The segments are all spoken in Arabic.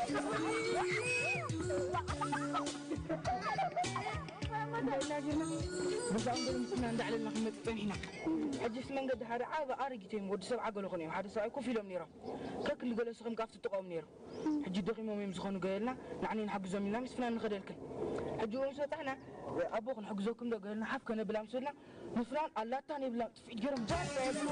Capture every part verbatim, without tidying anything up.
لا جينا بس عندنا مسنا عند على النخمة تفنينا حجس من قد هذا عاب أرجتهم ود سبعة قالوا خنيم هذا سبعة كوفي لهم نيرة كك اللي قالوا سخم كافت تقوم نيرة حجي دقي ما يمسخونوا قالنا نعني نحق زميلنا مسفنا نخد الكل حجي ومسوا تحنا أبوك نحق زوكم ده قالنا حف كنا بلا مسولنا مسفنا الله تاني بلا في جرم جار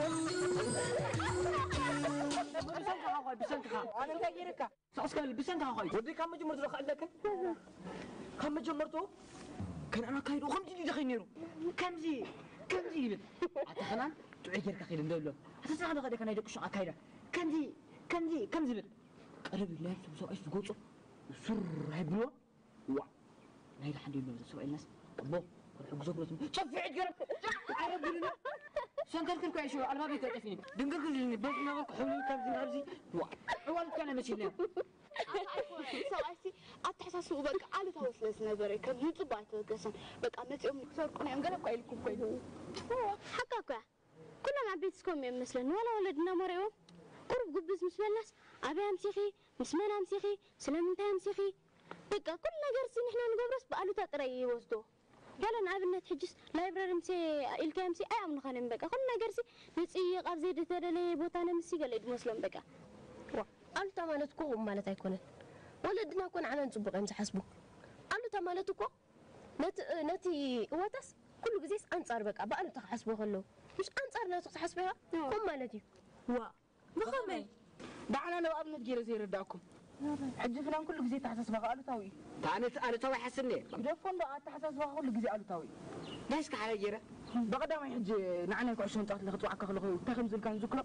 بسنت خاوي بسنت خاوي أنا تاجرك سأسكال بسنت خاوي ودي كم جمرت رخ عندك كم جمرتو كان أنا كايرو خمسة دي دخل نيرو كم زي كم زي بس أتخنان تعير كخيل ندلو أساسا هذا قد كان يدك شو أكايرا كم زي كم زي كم زي بس قرب الله سو إيش بقوله سر هبلو وا لا يلحق يبلو سو الناس أبو حق زوج بس شوف في عجرة عرب لنا شنكر كل كويس شو أنا ما بيتأتى فيني دنقل كل بس ما بقول حولي كم زي هبزي وا أول كان ماشي لنا سواسي أتحسس وبقى على توصل نبرة كم نطبع تقصن بقى أنا تقوم صار كنا يوم قلنا قايل كوب قايل حقك كنا مع بيتكم مثلا ولا ولدنا مريو قرب جبز مسمى الناس أبي أمسخي مسمى أمسخي سلام أنت أمسخي بقى كلنا جالسين إحنا نقول بس بقى له تطري وسطه قالنا عبنا تحجس لا يبرر مسي الكامسي أي أمن خانم بقى كلنا جالسين نسي قبزيد تدلي بوتانا مسي قال إد مسلم بقى قالوا تمالتكم مالت هيكون ولدنا كون عنا نصبغ امس حسبه قالوا تمالتكم نت نتي واتس كل جزيس انصار بقى بقى انت حسبه كله مش انصار ناس تحسبها هم مالتي وا بخمي دعنا لو ابن تجير زي رداكم حج فلان كل جزيس تحسبها قالوا تاوي انا انا توي حسني دفون بقى تحسبها كل جزيس قالوا تاوي ليش كحال جيره بقى دا ما يحج نعنا كعشون طاط لغت وعك خلقوا تخمز كان ذكر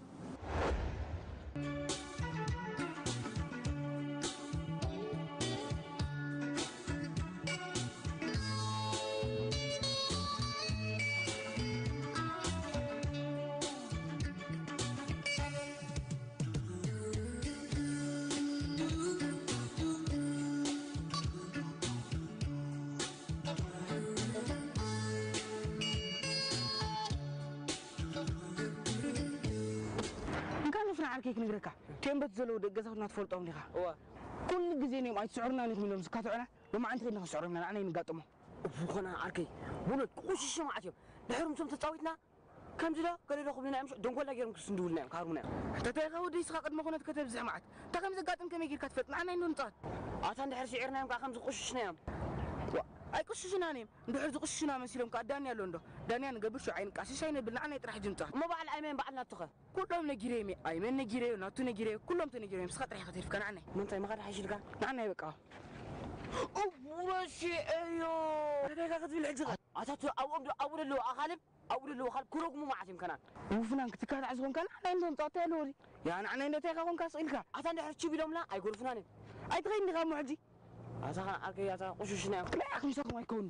كيك نقرأك كم بتزلوا دقزنا تفولتهم لها كل جزيني ما يسعرنا نحن من مسكاتنا وما عندنا نحن سعرنا أنا نقطمه وفوقنا عركي بقول كوش شو معتهم نحرم سمت تطاوتنا كم زلا قال له خبنا نمشي دون ولا غير مكسندولنا كارمنا تتاخا ودي سقط ما كنا كتب زعمات تكم زقاتم كم يجي كتفت معنا إنه نطات عشان دحر شعرنا يوم كخمس قششنا يوم أي قششنا نيم دحر قششنا مسيلهم كدانيا لوندو دانيا قبل شو عين كاسي شيء بالنعنى يطرح جنطات ما بعد أيمن بعد نتخه كلهم نجريمي أيمن نجري وناتو نجري كلهم تنجريم سقط رح يختلف كان عنه من طيب ما قدر حيشيل كان نعنى بقى أول شيء أيوه هذا كذا في العجلة أتاتو أو أبدو أول اللي أخالف أول اللي أخالف كروك مو معتم كنان وفنان كتكاد عزون كان أنا عندهم تعطي لوري يعني أنا عندي تيجا كون كاس إلك عشان دحر تشوفي لهم لا أيقول فنان أي تغير نقام معدي عشان أركي عشان قشوشنا لا أخي مسكوا ما يكوني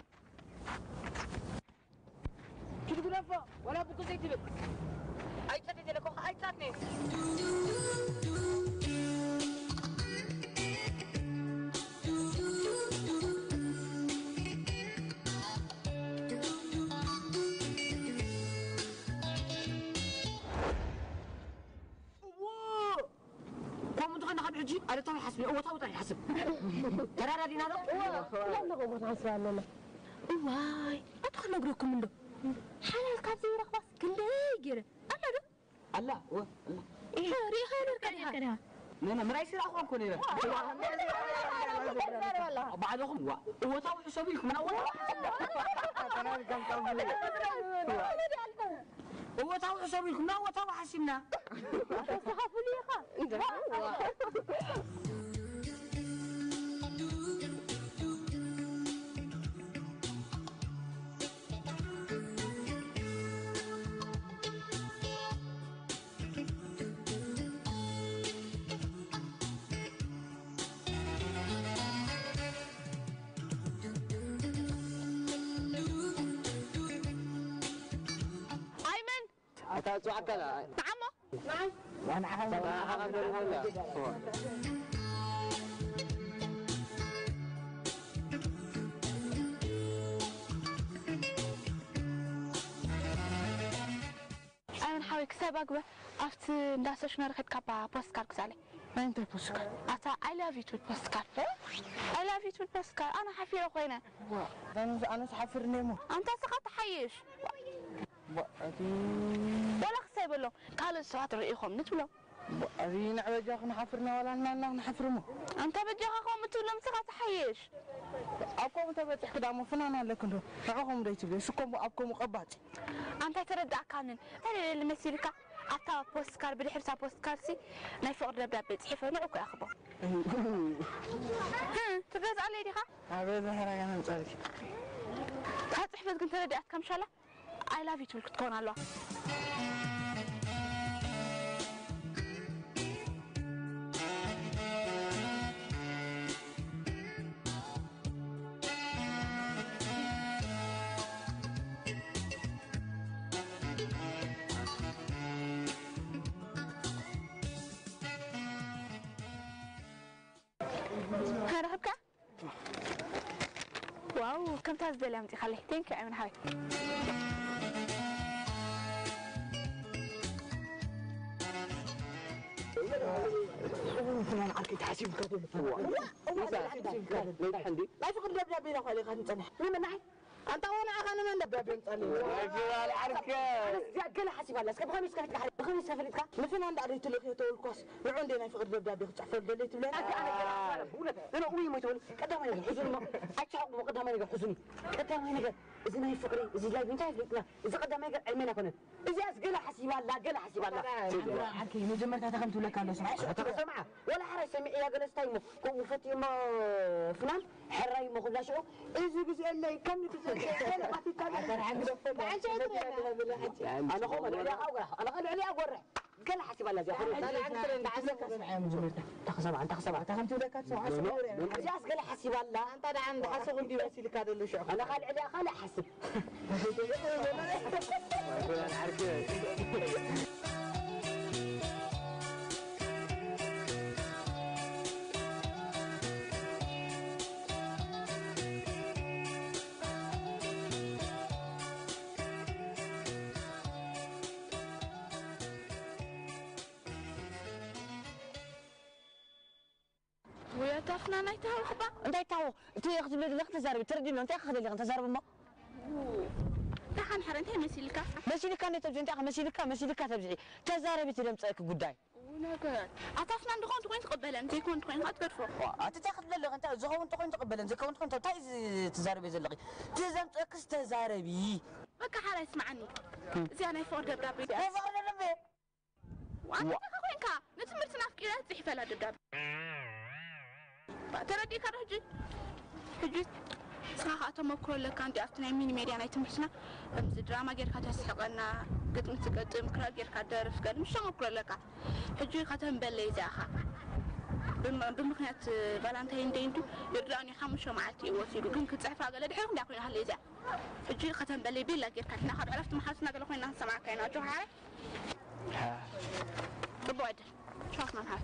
كده تقول أفا ولا بكو زي تبت أي تاتي تلكو أي تاتني أنا طاوي حسبي هو طاوي طاوي حسب ترى رادينا له لا لا قوم حسب لنا واي أدخل نقولكم منه حلال كابزي رخص كله يجري الله ده الله هو الله إيه ريحة نركضها كده نحن ما يصير أخوان كوني بعدهم هو طاوي حسبي لكم من أول هو طاوي حسبي لكم هو طاوي حسبنا صحافي لي خا أتاتو عكلا تعمو نعم وأنا حاسس أنا حاسس ولا أنا نحاول كسر هاي باقبة أفت نداسش نرخد كابا بوست كارد كسالي ما أنت بوست كارد أتا I love you to بوست كارد I love you to بوست كارد أنا حفيرة خوينا أنا أنا سحفر نيمو أنت سقط حيش بقدي ولا خسيب له قال الساعات رئيهم نتولو بقدي نعبد جاكنا حفرنا ولا لنا نحفرمه أنت بتجاها خوم تولم سقط حيش أبكم تبى تحكي دام فنانا لكن نعهم ده تبي شكم أبكم مقبات أنت ترد أكانن هل المسيرك أتا بوست كارد بدي حبسها بوست كارسي نايفور دبدب بتحفه نعوك يا أخبار هم تبغى علي دي خا أبد هراي أنا نسألك هتحفظ كنت ردي أتكم شلا I love you تقول تكون الله هرهبك واو كم تازدل يا متي خلي ثانك يو من هاي فنان عارك تحاسب كذا لا عندي لا فقد دبدب بينا خلي خلينا نصلح مين معي أنت وانا أغنى من دبدب نصلح يا عارك أنا قال حاسب الله سكب خميس كانت كحل خميس سافرتك مثلا عند عريت لك يتول كوس عندنا فقد دبدب يخش عفر دليت بلاد أنا أنا أنا أوي ما تقول قدام هنا حزن ما أشعر قدام هنا حزن قدام هنا إذا ما يفقري إذا لا بنتي فيك إذا قدام هنا علمنا كنا إذا أسقل حاسب الله قال حاسب الله عارك مجمرت هتخمت لك أنا سمع سمع ولا حرس سمع يا جلس تايمو كم فتي ما فنان حراي ما خلاص إذا بس اللي كم نتسجل أنا أنا هو أنا أقول أنا قال علي أقول قال حسب الله جاهز أنا أكثر من عسى سمع مجمرت تخسب عن تخسب عن تخمت لك سمع جاهز قال حسب الله أنت أنا عند حسب ودي بس اللي كذا اللي شو أنا قال علي قال حسب أنا عارف ويا تفنا نايتها وخبا أنت يتعو أنت يا أخي بلاد الأخت زارب تردي له أنت أخذ اللي أنت زارب ما تحن حرنتها مسيلك مسيلك أنت تبجي أنت أخذ مسيلك مسيلك تبجي تزارب تلم تأك قداي ونقول أتفنا ندخل تكون تقبل أنت يكون تكون ما تقدر فوق أنت تأخذ بلاد أنت زخون تكون تقبل أنت كون تكون تايز تزارب يزلقي تزم تأك تزاربي بك حلا اسمعني زي أنا فور دبدب أنا فور دبدب وأنت كأخوينك نتمرت نافكيرات زي فلا دبدب تردي كرهجي هجي صراحة أتمكر لك عندي أفتنا ميني ميديا أنا يتمحسنا أمز دراما غير كاتها سحقنا قد متقدم كرا غير كادرف قد مش أمكر لك هجي كاتهم بلي زاخا بمخنات فالنتين دينتو يرجعني خمسة معتي وسيلو كم كنت عارفة قال دحين داخل هاللي زا هجي كاتهم بلي بيلا غير كاتنا خد عرفت محاسنا قال خوينا سمع كاينا جو هاي ببعد شوفنا هاي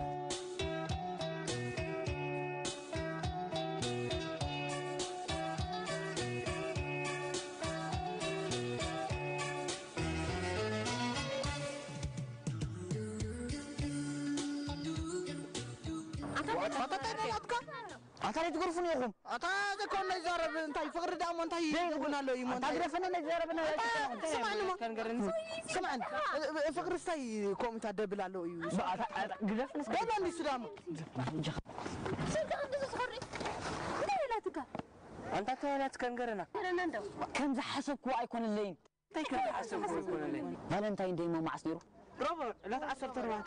أتاري تقرفني يا أخو. أتاري تكون نجارب أنتي فقر دام أنتي يقولنا له يمون. تقرفنا نجارب أنا. سمعني ما. كان قرن. سمعني. فقر استي كوم تهدى بلا له يو. قرفنا. كم عندي سلام. سيد عندي صغري. لا لا تقع. أنت تولد كان قرنا. قرنا ندو. كان زحسب كوا يكون اللين. تي كان زحسب كوا يكون اللين. فالنتين ديما مع سنيرو. ربع لا تعصر تربات.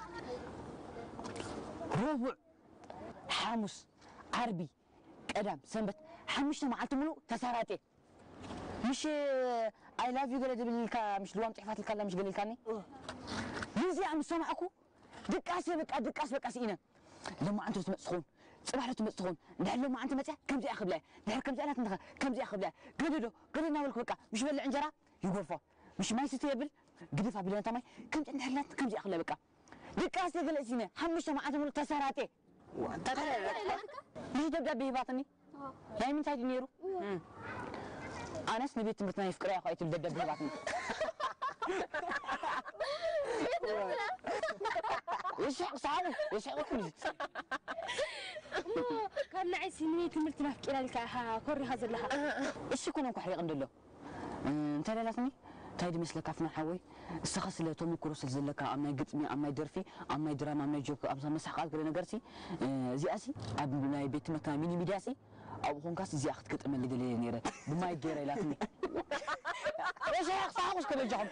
ربع. حاموس. عربي قدام سنبت حمشنا معلت منو تساراتي مش اي لاف يو قال دبلكا مش دوام تحفات الكلام مش قال لكاني يزي عم سمعكو دقاس بقى دقاس بقى سينا لما انتم تمسخون صباح تمسخون دحر لما انت متى كم زي اخذ له دحر كم زي انا تنخ كم زي اخذ له قددو قدنا ولك بقى مش بل انجرا يغرفوا مش ما يستيبل قدفا بلا انت ماي كم زي نحلات كم زي اخذ له بقى دقاس قال سينا حمشنا معلت منو تساراتي وانت مش دبدب باطني لا من تاي دينيرو انا سنبيت مرتنا يفكر يا اخويا تبدب باطني يشحق صعب يشحق كل كان نعي سنين تمرت نفكر لك ها كوري هذا لها ايش يكون انكو حريق ندلو انت لاتني تايد مثلك عفنا حوي استخص اللي تومي كروس زلك اماي قطمي اماي درفي اماي دراما اماي جوك ابزا مسحقات غير نغرسي زياسي اب بناي بيت متا ميني ميدياسي او هونكاس زي اخت قطم اللي دلي نيره بماي غير لاتني ايش يا صاحبك كبجهم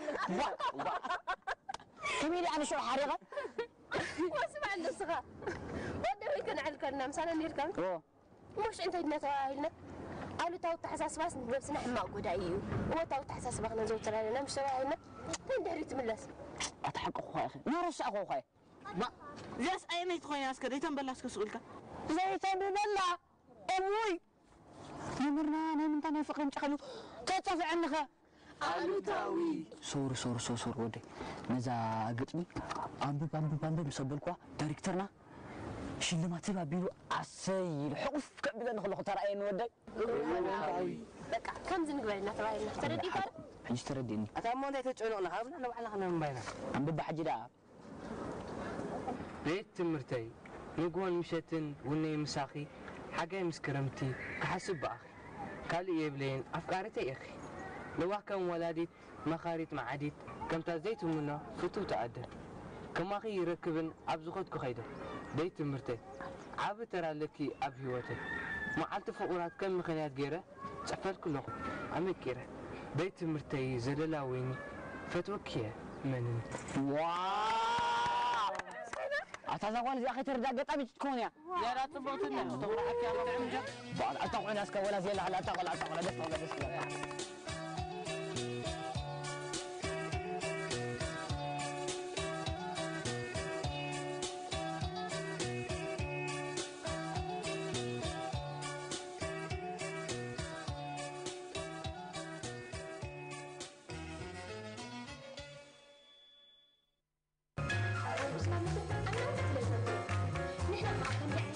كميلي انا شو حريقه واسمع النسخه ودي كان على الكلام سنه نيركم اوه مش انت نتواهلنا قالوا تاو تحساس باس نبسنا حماق قدايو هو تاو تحساس باغنا زوج ترانا مش تواهلنا ندهري تملس اتحق اخويا اخي نرش اخويا ما زياس اي ميت خويا اسكا ديتم بلاسك سؤالك زيتم ببلا اموي نمرنا انا من تاني فقر مشخلو تتفع عنك قالوا تاوي سور سور سور سور ودي نزا قطمي انبب انبب انبب مسبلكوا دايركترنا شلمات تبع بيرو عسيل حقف كبدا نخلو تراين ودي بقى كم زين قبلنا تراينا تردي قال حج ترديني اتامو انت تچونقنا هبنا لو على خنا من باينا انبب حج دا بيت تمرتي نقول مشتن وني مساخي حاجه مسكرمتي كحسب باخي قال يبلين افكارتي اخي لو كان ولادي مخاريت معديت كم تزيت منه فتو تعدى كما اخي يركبن ابزخت خيده بيت تمرتي عاب ترى لك اب هيوتك معلت فقرات كم مخنيات غيره صفر كله عمك غيره بيت تمرتي زللا ويني فتوكيه من واو اتزوج يا اخي تردا قطعي تكون يا يا لا تبوتنا تغرى حكي الله تعمل بعد اتقوا ناس ولا زي لا تقول لا تقول بس ولا بس نحن ما كان